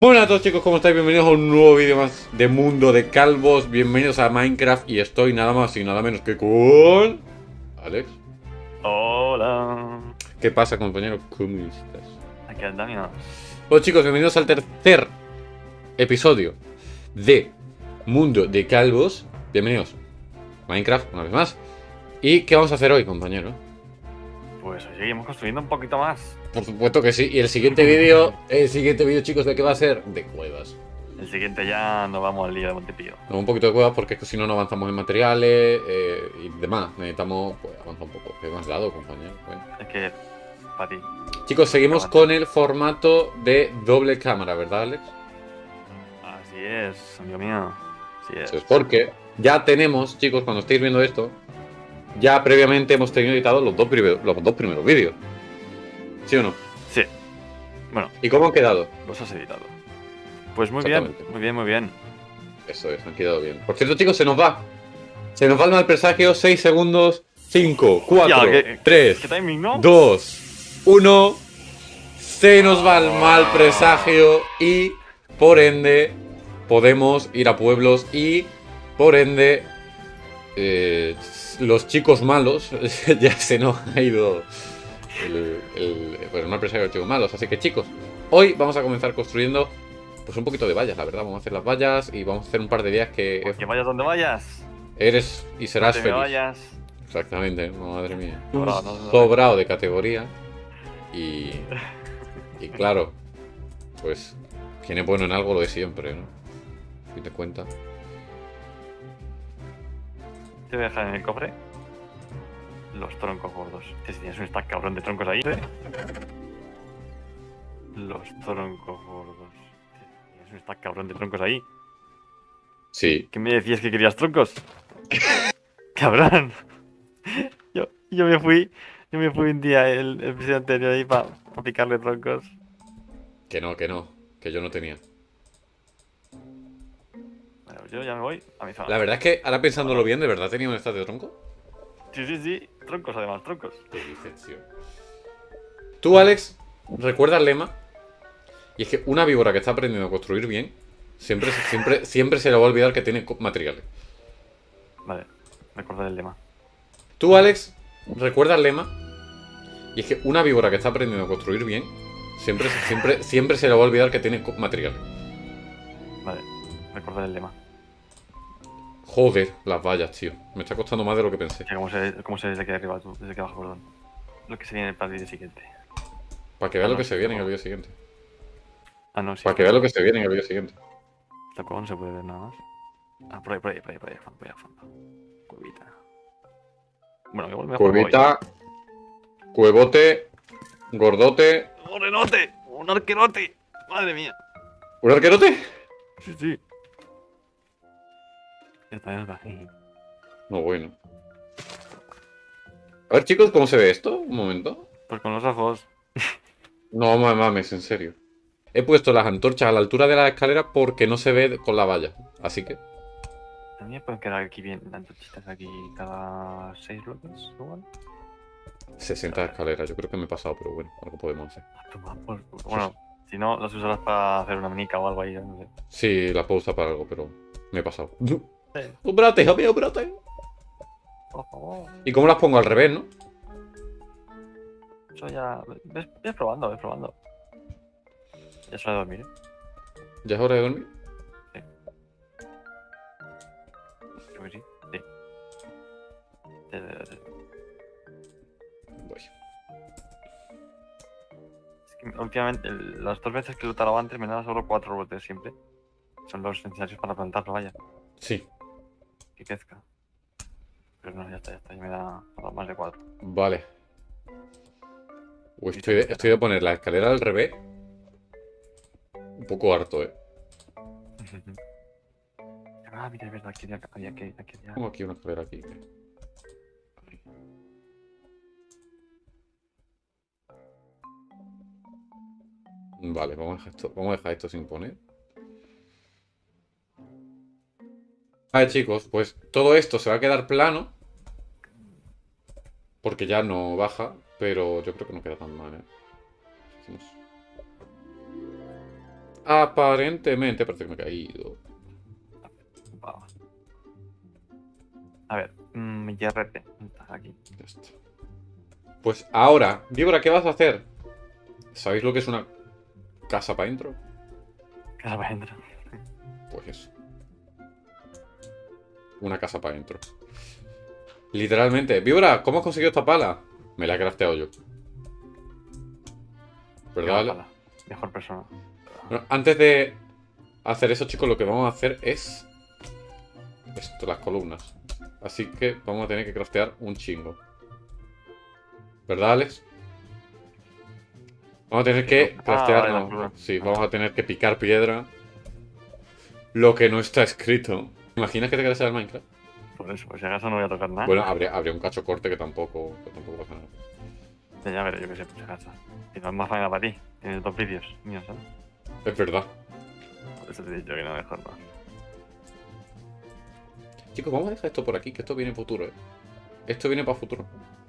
Buenas a todos chicos, ¿cómo estáis? Bienvenidos a un nuevo vídeo más de Mundo de Calvos. Bienvenidos a Minecraft y estoy nada más y nada menos que con... Alex. Hola. ¿Qué pasa, compañero? ¿Cómo estás? Aquí andamos. Bueno chicos, bienvenidos al tercer episodio de Mundo de Calvos. Bienvenidos a Minecraft una vez más. ¿Y qué vamos a hacer hoy, compañero? Pues hoy seguimos construyendo un poquito más. Por supuesto que sí. Y el siguiente vídeo, chicos, ¿de qué va a ser? De cuevas. El siguiente ya nos vamos al lío de Montepío. No, un poquito de cuevas porque es que si no, no avanzamos en materiales y demás. Necesitamos pues, avanzar un poco. ¿Qué más dado, compañero? Bueno. Es que, para ti. Chicos, seguimos con el formato de doble cámara, ¿verdad, Alex? Así es, amigo mío. Así es. Eso es porque ya tenemos, chicos, cuando estéis viendo esto, ya previamente hemos tenido editados los dos primeros vídeos. ¿Sí o no? Sí. Bueno, ¿Y cómo han quedado? los has editado. Pues muy bien, Exactamente. muy bien, muy bien. Eso es, han quedado bien. Por cierto, chicos, se nos va. Se nos va el mal presagio. 6 segundos. 5, 4, ¿Qué 3, timing, no? 2, 1. Se nos va el mal presagio y, por ende, podemos ir a pueblos y, por ende, los chicos malos, ya se nos ha ido el mal presagio de los chicos malos. Así que, chicos, hoy vamos a comenzar construyendo pues un poquito de vallas, la verdad. Vamos a hacer las vallas y vamos a hacer un par de días que Que vayas donde vayas. eres y serás Donde me feliz. vayas. Exactamente, madre mía. Sobrado, ¿no? Sobrado de categoría. Y claro, pues quien es bueno en algo lo de siempre, ¿no? Si te cuenta. Te voy a dejar en el cofre los troncos gordos. Si tienes un stack cabrón de troncos ahí. Los troncos gordos. Tienes un stack cabrón de troncos ahí. Sí. ¿Qué me decías que querías troncos? Cabrón. Yo me fui un día el episodio anterior ahí para picarle troncos. Que no, que yo no tenía. Bueno, yo ya me voy a mi zona. La verdad es que, ahora pensándolo bien, ¿de verdad tenía un estado de tronco? Sí. Troncos además, troncos. ¿Qué dices, tío? Tú, Alex, ¿recuerdas el lema? Y es que una víbora que está aprendiendo a construir bien, siempre se le va a olvidar que tiene materiales. Vale, recordad el lema. Tú, Alex, ¿recuerdas el lema? Y es que una víbora que está aprendiendo a construir bien, siempre se le va a olvidar que tiene materiales. Vale, recordad el lema. Joder, las vallas, tío. Me está costando más de lo que pensé. ¿Cómo se ve desde aquí arriba tú? Desde aquí abajo, perdón. Lo que se viene para el vídeo siguiente. Para que veas lo no, que se viene en el no. vídeo siguiente. Ah, no, sí. Para que veas lo que se viene en el vídeo siguiente. Esta cueva no se puede ver nada más. Ah, por ahí, fondo. Cuevita. Bueno, igual me Cuevita, cuevote, gordote. ¡Un renote! ¡Un arquerote! ¡Madre mía! ¿Un arquerote? Sí. Ya está. No, bueno. A ver, chicos, ¿cómo se ve esto? Un momento. Pues con los ojos. No me mames, en serio. He puesto las antorchas a la altura de la escalera porque no se ve con la valla. Así que... También pueden quedar aquí bien las antorchitas aquí cada 6 bloques, igual. 60 escaleras, yo creo que me he pasado, pero bueno, algo podemos hacer. Bueno, si no, las usarás para hacer una minica o algo ahí, no sé. Sí, las puedo usar para algo, pero me he pasado. ¡Espérate, hijo mío, espérate! Por favor. ¿Y cómo las pongo al revés, no? Eso ya. Ves probando. Ya es hora de dormir, ¿eh? ¿Ya es hora de dormir? Creo que sí. Voy. Es que últimamente, las 2 veces que lo talaba antes me daba solo 4 brotes siempre. Son los necesarios para plantarlo, vaya. Sí. Que crezca. Pero no, ya está. Ya me da más de 4. Vale. Uy, estoy de poner la escalera al revés. Un poco harto, Ah, mira, es verdad, aquí había. Tengo aquí una escalera aquí. Vale, vamos a dejar esto sin poner. Vale, chicos, pues todo esto se va a quedar plano. Porque ya no baja, pero yo creo que no queda tan mal, ¿eh? Hacemos aparentemente parece que me he caído. Vamos. A ver, YRP. Aquí. Ya está. Pues ahora, Víbora, ¿qué vas a hacer? ¿Sabéis lo que es una casa para adentro? Casa para adentro. Pues eso. Una casa para adentro. Literalmente. Víbora, ¿cómo has conseguido esta pala? Me la he crafteado yo. ¿Verdad, Ale? Ojalá. Mejor persona. Bueno, antes de hacer eso, chicos, lo que vamos a hacer es esto, las columnas. Así que vamos a tener que craftear un chingo. ¿Verdad, Alex? Vamos a tener que craftear... vale, no, claro. sí, vamos a tener que picar piedra. Lo que no está escrito. ¿Te imaginas que te quedas en el Minecraft? Por eso, por si acaso no voy a tocar nada. Bueno, habría un cacho corte que tampoco pasa nada. Ya veré, yo qué sé, por si acaso. Y no es más faena para ti. Tienes 2 vídeos míos, ¿sabes? Es verdad. Por eso te he dicho que no mejor no. Chicos, vamos a dejar esto por aquí, que esto viene en futuro, ¿eh? Esto viene para futuro.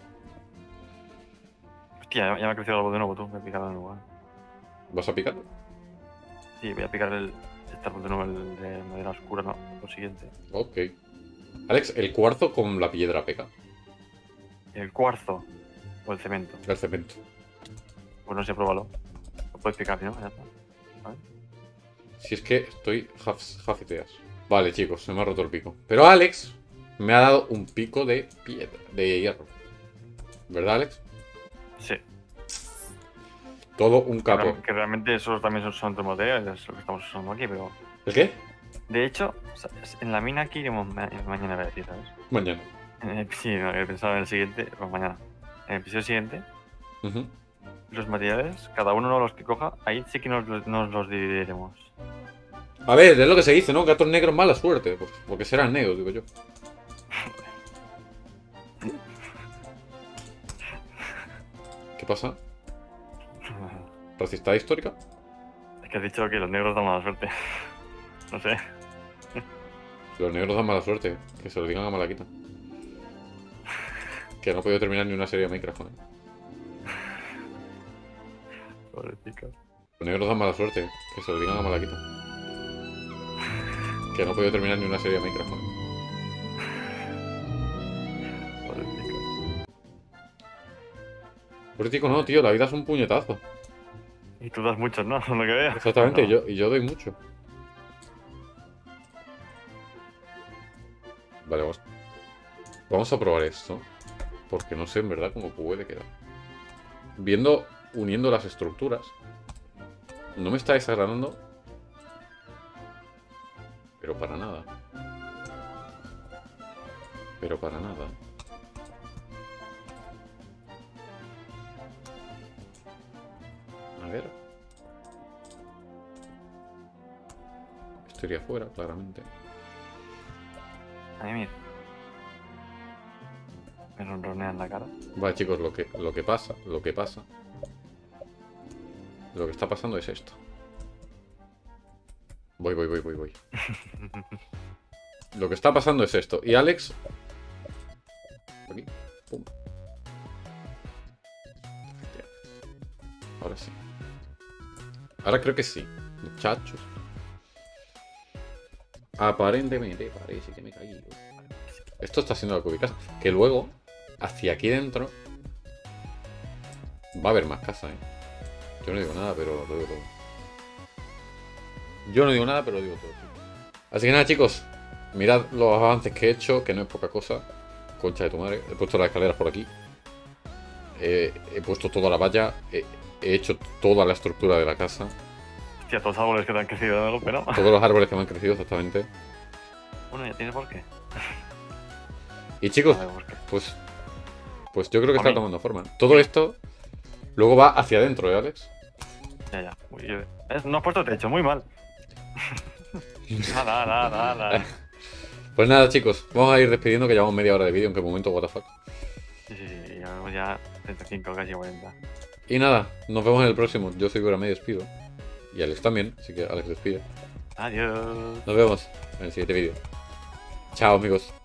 Hostia, ya me ha crecido algo de nuevo, tú. Voy a picarlo de nuevo. ¿Eh? ¿Vas a picarlo? Sí, voy a picar este árbol de nuevo, el de madera oscura, no. Lo siguiente. Ok. Alex, el cuarzo con la piedra pega. El cuarzo. O el cemento. El cemento. Pues no sé, pruébalo. Lo puedes picar, ¿no? Ya está. ¿Vale? Si es que estoy half ideas. Vale, chicos, se me ha roto el pico. Pero Alex me ha dado un pico de piedra, de hierro. ¿Verdad, Alex? Sí. Todo un capo. Que realmente esos también son otros materiales, es lo que estamos usando aquí, pero... ¿El qué? De hecho, o sea, en la mina aquí iremos mañana, voy a decir, ¿sabes? Mañana. Sí, no, he pensado en el siguiente, pues mañana. En el episodio siguiente, Ujú. los materiales, cada uno de los que coja, ahí sí que nos los dividiremos. A ver, es lo que se dice, ¿no? Gatos negros, mala suerte. Pues, porque serán negros, digo yo. ¿Qué pasa? ¿Racista histórica? Es que has dicho que los negros dan mala suerte. No sé. Los negros dan mala suerte. Que se lo digan a Malaquita. Que no he podido terminar ni una serie de Minecraft con él. Pobrecito. Los negros dan mala suerte. Que se lo digan a Malaquita. Que no he podido terminar ni una serie de Minecraft con él. Pobrecito. Político no, tío. La vida es un puñetazo. Y tú das muchos, ¿no? Lo que veo. Exactamente. No. Y yo doy mucho. Vale, vamos a probar esto. Porque no sé en verdad cómo puede quedar. Uniendo las estructuras. No me está desagradando. Pero para nada. Pero para nada. A ver. Esto iría afuera, claramente. Ay, mira. Me ronronean la cara. Vale, chicos, lo que pasa. Lo que está pasando es esto. Voy. Lo que está pasando es esto. Y Alex... Aquí. Pum. Ahora sí. Ahora creo que sí. Muchachos. Aparentemente parece que me he caído. Esto está siendo la cubicasa. Que luego, hacia aquí dentro, va a haber más casa, ¿eh? Yo no digo nada, pero lo digo todo. Yo no digo nada, pero lo digo todo. Así que nada, chicos. Mirad los avances que he hecho, que no es poca cosa. Concha de tu madre. He puesto las escaleras por aquí. He puesto toda la valla. He hecho toda la estructura de la casa. Hostia, todos los árboles que te han crecido de golpe, ¿no? Todos los árboles que me han crecido, exactamente. Bueno, ya tienes por qué. Y chicos, A ver, ¿por qué? pues yo creo que A está mí. tomando forma. Todo esto luego va hacia adentro, ¿eh, Alex? Ya. No has puesto techo, muy mal. Nada. Pues nada, chicos, vamos a ir despidiendo que llevamos media hora de vídeo, aunque de momento, what the fuck. Sí, llevamos ya 35, casi 40. Y nada, nos vemos en el próximo. Yo soy Gora, me despido. Y Alex también, así que Alex despide. Adiós. Nos vemos en el siguiente vídeo. Chao, amigos.